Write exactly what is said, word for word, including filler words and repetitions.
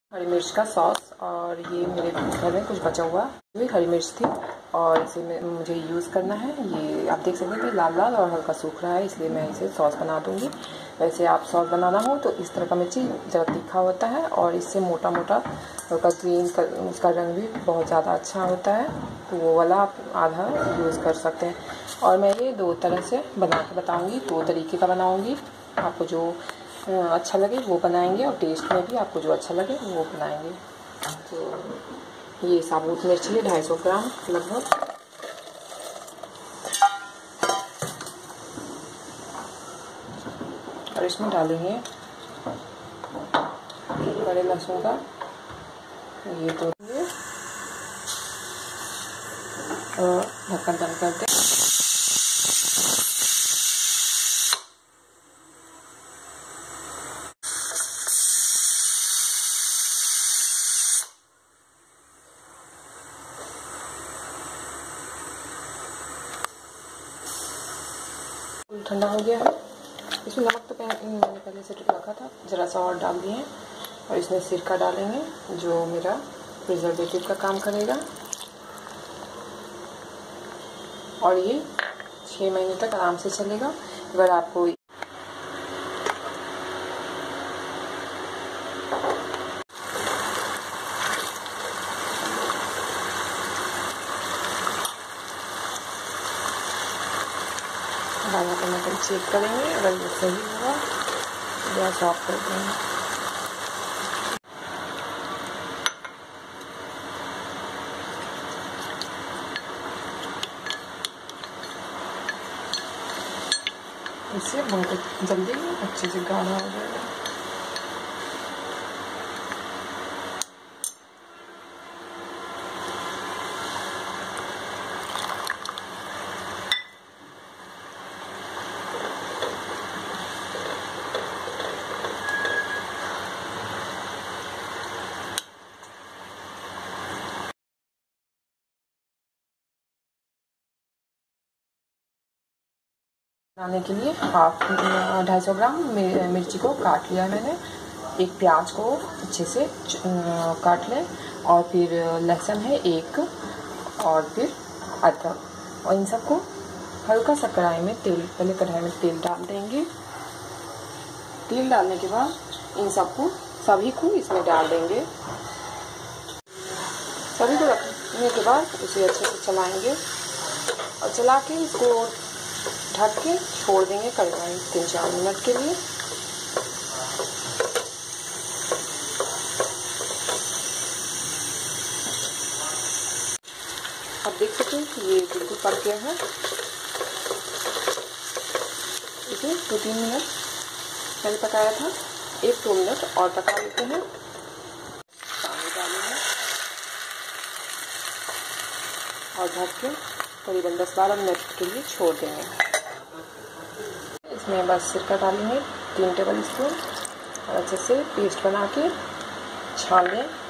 हरी मिर्च का सॉस, और ये मेरे घर में कुछ बचा हुआ ये हरी मिर्च थी और इसे में मुझे यूज़ करना है। ये आप देख सकते हैं लाल लाल और हल्का सूख रहा है, इसलिए मैं इसे सॉस बना दूँगी। वैसे आप सॉस बनाना हो तो इस तरह का मिर्ची ज़रा तीखा होता है और इससे मोटा मोटा हल्का ग्रीन कर, उसका रंग भी बहुत ज़्यादा अच्छा होता है, तो वो वाला आप आधा यूज़ कर सकते हैं। और मैं ये दो तरह से बना के बताऊँगी, दो तरीके का बनाऊँगी। आपको जो अच्छा लगे वो बनाएंगे और टेस्ट में भी आपको जो अच्छा लगे वो बनाएंगे। तो ये साबुत मिर्ची है ढाई सौ ग्राम लगभग, और इसमें डालेंगे बड़े लहसुन का ये तो ढक्कन बंद कर दें। ठंडा हो गया है, इसमें नमक तो मैंने पहले से रखा था, ज़रा सा और डाल दिए और इसमें सिरका डालेंगे जो मेरा प्रिजर्वेटिव का काम करेगा, और ये छः महीने तक आराम से चलेगा। अगर आपको डालना टमाटर चेक करेंगे, अगर ये सही होगा गैस ऑफ कर देंगे। इससे बहुत जल्दी अच्छे से गाढ़ा हो जाएगा। बनाने के लिए हाफ ढाई सौ ग्राम मिर्ची को काट लिया है मैंने। एक प्याज को अच्छे से काट लें, और फिर लहसुन है एक, और फिर अदरक, और इन सबको हल्का सा कढ़ाई में तेल पहले कढ़ाई में तेल डाल देंगे। तेल डालने के बाद इन सबको सभी को इसमें डाल देंगे। सभी को रखने के बाद उसे अच्छे से चलाएंगे और चला के इसको ढक के छोड़ देंगे कढ़ाई तीन चार मिनट के लिए। आप देख सकते हैं कि ये बिल्कुल पक गया है। इसे दो तीन मिनट मैंने पकाया था, एक दो मिनट और पका लेते हैं। पानी डालेंगे और ढक के करीबन दस बारह मिनट के लिए छोड़ देंगे। इसमें बस सिरका डालेंगे तीन टेबल स्पून और अच्छे से पेस्ट बना के छान लें।